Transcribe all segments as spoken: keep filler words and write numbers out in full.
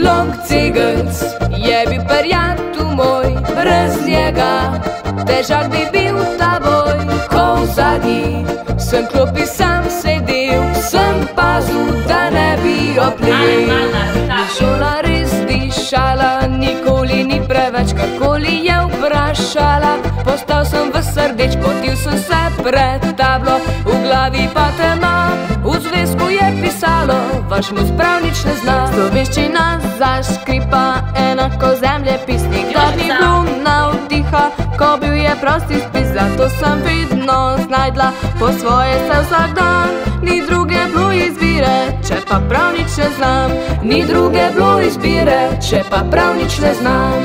Blond cigelc je bil prijatelj moj, brez njega težak bi bil ta boj. Ko v zadnji sem klopi sam sedel, sem pazil, da ne bi oplel. Ni šola res dišala, nikoli ni preveč, karkoli je vprašala. Postal sem v srdeč, potil sem se pred tablo, v glavi pa tema, v zvezku je pisalo, vaš mu sprav nič ne zna. Slovenščina zaškripa, enako zemljepisnik, glavni blum navdiha, ko bil je prosti spis, zato sem vedno znajdla po svoje se vsak dan. Ni druge bilo izbire, če pa prav nič ne znam. Ni druge bilo izbire, če pa prav nič ne znam.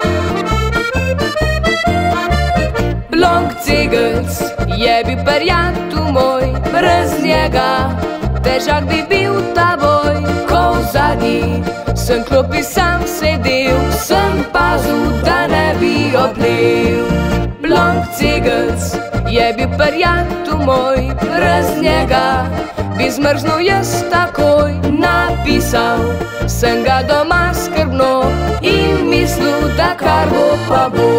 Blond cigelc je bil prijatelj moj, brez njega težak bi bil ta boj. Ko v zadnji sem klopi sam sedel, sem pazil, da ne bi oplel. Blond cigelc je bil prijatelj moj, brez njega bi zmrznil jaz takoj. Napisal sem ga doma skrbno in mislil, da kar bo pa bo.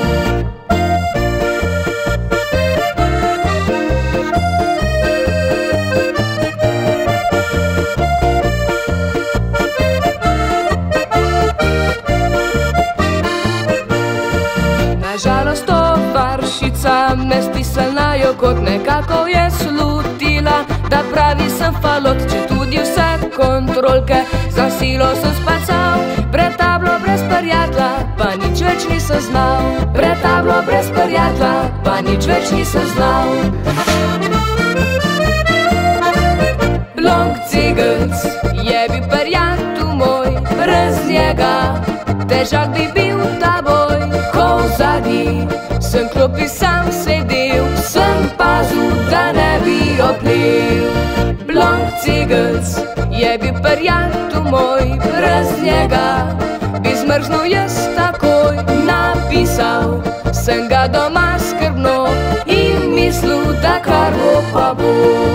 Nažalost tovaršica me stisnila jo kot nekako je slutila, da pravi sem falot, če tudi vse kontrolke za silo sem spacal. Pred tablo brez prijatelja, pa nič več nisem znal. Pred tablo brez prijatelja, pa nič več nisem znal. Blond cigelc je bil prijatelj moj, brez njega težak bi bil ta boj. Ko v zadnji sem klopi sam sedel, sem pazil, da ne bi oplel. Blond cigelc je bil prijatelj moj, brez njega bi zmrznil jaz takoj. Napisal sem ga doma skrbno in mislil, da kar bo pa bo.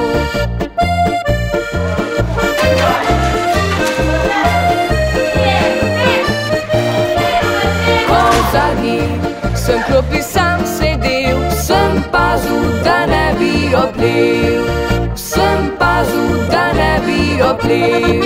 Sem klopi sam sedel, sem pazil, da ne bi oplel. Sem pazil, da ne bi oplel.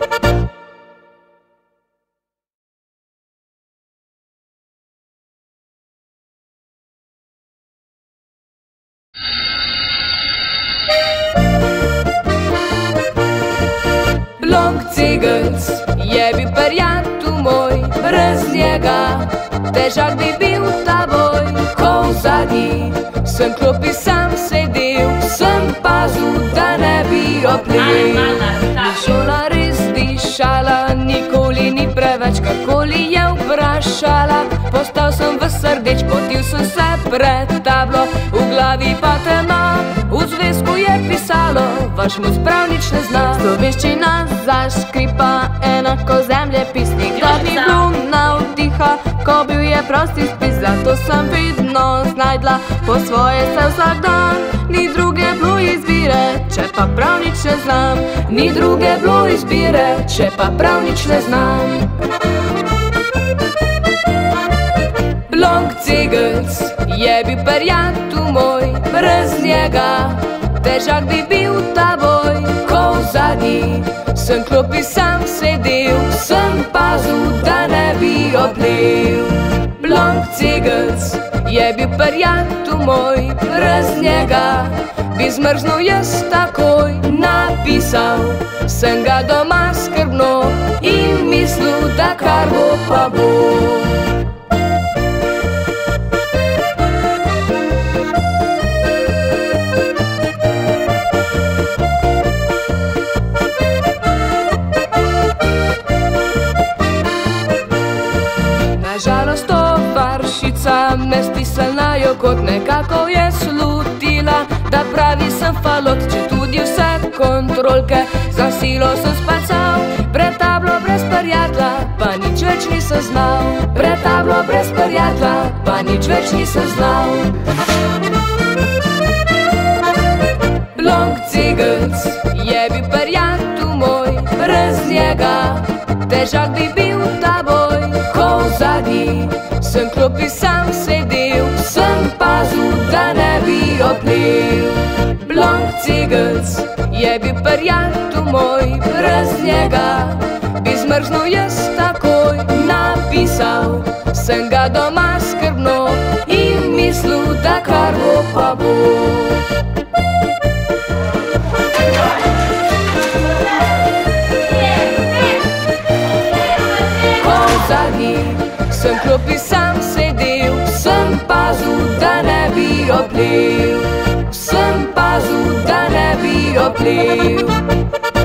Blond cigelc je bil prijatelj moj, brez njega težak bi bil ta boj. Ko v zadnji sem klopi sam sedel, sem pazil, da ne bi oplel. Ni šola res dišala, nikoli ni preveč, karkoli je vprašala. Postal sem v srdeč, potil sem se pred tablo, v glavi pa tema, v zvezku je pisalo, vaš mu sprav nič ne zna. Slovenščina zaškripa, enako zemljepisnik, glavni blum navdiha, ko bil je prosti spis, zato sem vedno znajdla po svoje se vsak dan. Ni druge bilo izbire, če pa prav nič ne znam. Ni druge bilo izbire, če pa prav nič ne znam. Blond cigelc je bil prijatelj moj, brez njega težak bi bil ta boj. Ko v zadnji sem klopi sam sedel, sem pazil, da ne bi oplel. Blond cigelc je bil prijatelj moj, brez njega bi zmrznil jaz takoj. Napisal sem ga doma skrbno in mislil, da kar bo pa bo. Nažalost tovaršica me stisnila jo kot nekako je slutila, da pravi sem falot, če tudi vse kontrolke za silo sem spacal. Pred tablo brez prijatelja, pa nič več nisem znal. Pred tablo brez prijatelja, pa nič več nisem znal. Blond cigelc je bil prijatelj moj, brez njega Deja bibiu taboi, cosa di, să-n clopi sam sedeu, să-n pazu da ne bi opliu. Blanc cigăț, jebi pariatu moj, brez njega bi zmrznu jaz takoj. Napisal sem ga doma skrbno in mislil, da kar bo pa bo. Sem klopi sam sedel, sem pazil, da ne bi oplel, sem pazil, da ne bi oplel.